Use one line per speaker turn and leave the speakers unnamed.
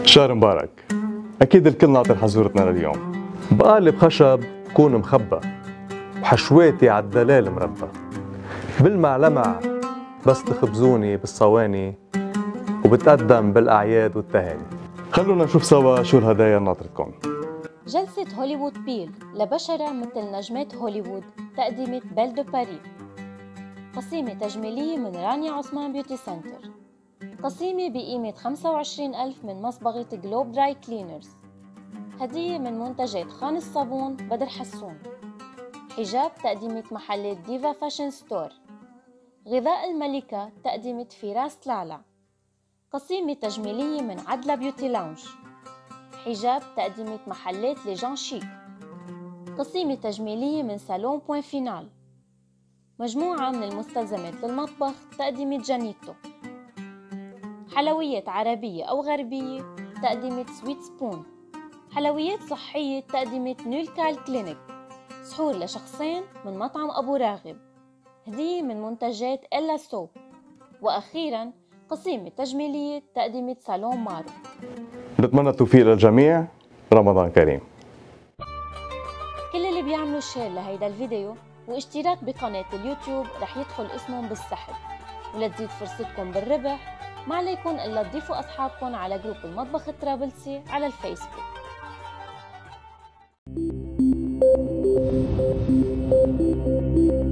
شهر مبارك. أكيد الكل ناطر حزورتنا لليوم. بقالب خشب بكون مخبى، وحشواتي عالدلال مربى، بالمعلمع بس تخبزوني بالصواني، وبتقدم بالأعياد والتهاني. خلونا نشوف سوا شو الهدايا ناطرتكم.
جلسة هوليوود بيل لبشرة مثل نجمات هوليوود تقديمة بيل دو باري. قسيمة تجميلية من رانيا عثمان بيوتي سنتر. قسيمة بقيمة 25,000 من مصبغة جلوب دراي كلينرز. هدية من منتجات خان الصابون بدر حسون. حجاب تقديمة محلات ديفا فاشن ستور. غذاء الملكة تقديمة فراس لعلع. قسيمة تجميلية من عدلة بيوتي لاونج. حجاب تقديمة محلات لجان شيك. قسيمة تجميلية من صالون بوين فينال. مجموعة من المستلزمات للمطبخ تقديمة جانيتو. حلويات عربية أو غربية تقديمة سويت سبون. حلويات صحية تقديمة نولكال كلينيك. سحور لشخصين من مطعم أبو راغب. هدية من منتجات إلا سوب. وأخيراً قسيمة تجميلية تقديمة صالون مارو.
نتمنى التوفيق للجميع. رمضان كريم.
كل اللي بيعملوا شير لهيدا الفيديو واشتراك بقناة اليوتيوب رح يدخل اسمهم بالسحب. ولتزيد فرصتكم بالربح ما عليكم إلا تضيفوا أصحابكم على جروب المطبخ الطرابلسي على الفيسبوك.